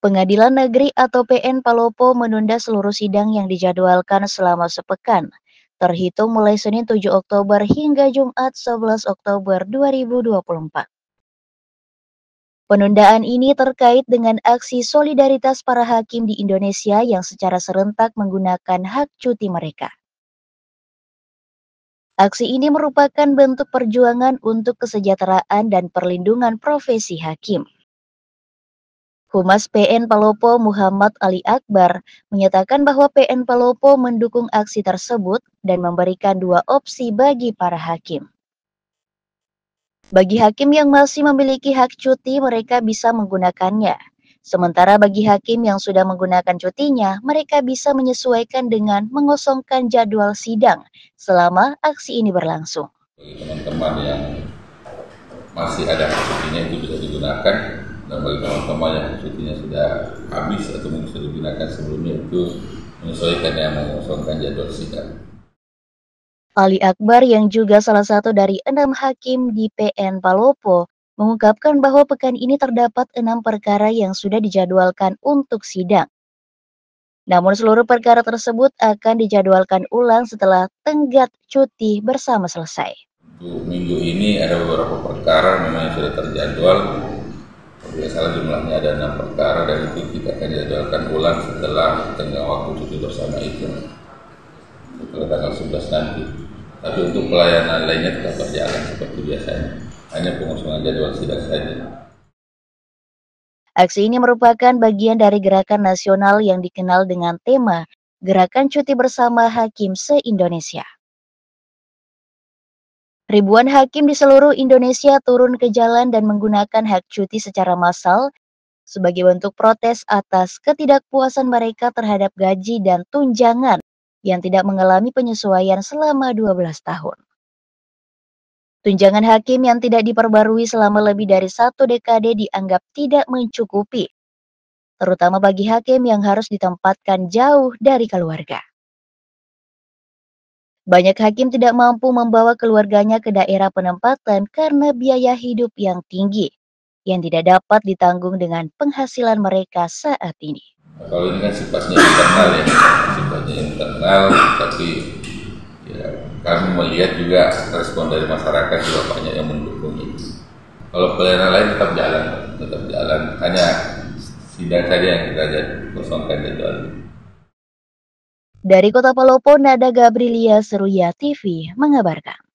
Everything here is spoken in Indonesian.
Pengadilan Negeri atau PN Palopo menunda seluruh sidang yang dijadwalkan selama sepekan, terhitung mulai Senin 7 Oktober hingga Jumat 11 Oktober 2024. Penundaan ini terkait dengan aksi solidaritas para hakim di Indonesia yang secara serentak menggunakan hak cuti mereka. Aksi ini merupakan bentuk perjuangan untuk kesejahteraan dan perlindungan profesi hakim. Humas PN Palopo Muhammad Ali Akbar menyatakan bahwa PN Palopo mendukung aksi tersebut dan memberikan dua opsi bagi para hakim. Bagi hakim yang masih memiliki hak cuti, mereka bisa menggunakannya. Sementara bagi hakim yang sudah menggunakan cutinya, mereka bisa menyesuaikan dengan mengosongkan jadwal sidang selama aksi ini berlangsung. Bagi teman-teman yang masih ada hak cutinya itu bisa digunakan, dan bagi teman-teman yang cutinya sudah habis atau mungkin sudah digunakan sebelumnya itu menyesuaikan dengan mengosongkan jadwal sidang. Ali Akbar yang juga salah satu dari 6 hakim di PN Palopo mengungkapkan bahwa pekan ini terdapat 6 perkara yang sudah dijadwalkan untuk sidang. Namun seluruh perkara tersebut akan dijadwalkan ulang setelah tenggat cuti bersama selesai. Untuk minggu ini ada beberapa perkara memang yang sudah terjadwal. Kalau tidak salah jumlahnya ada 6 perkara dan itu kita akan dijadwalkan ulang setelah tenggat waktu cuti bersama itu. Setelah tanggal 11 nanti. Tapi untuk pelayanan lainnya tetap berjalan seperti biasanya. Hanya pengosongan jadwal sidang saja. Aksi ini merupakan bagian dari gerakan nasional yang dikenal dengan tema Gerakan Cuti Bersama Hakim se-Indonesia. Ribuan hakim di seluruh Indonesia turun ke jalan dan menggunakan hak cuti secara massal sebagai bentuk protes atas ketidakpuasan mereka terhadap gaji dan tunjangan yang tidak mengalami penyesuaian selama 12 tahun. Tunjangan hakim yang tidak diperbarui selama lebih dari 1 dekade dianggap tidak mencukupi, terutama bagi hakim yang harus ditempatkan jauh dari keluarga. Banyak hakim tidak mampu membawa keluarganya ke daerah penempatan karena biaya hidup yang tinggi, yang tidak dapat ditanggung dengan penghasilan mereka saat ini. Kalau ini kan sifatnya internal, tapi ya, kami melihat juga respon dari masyarakat juga banyak yang mendukung itu. Kalau pelayanan lain tetap jalan, hanya sidang saja yang kita kosongkan jadwal. Dari Kota Palopo, Nada Gabrilia Seruya TV mengabarkan.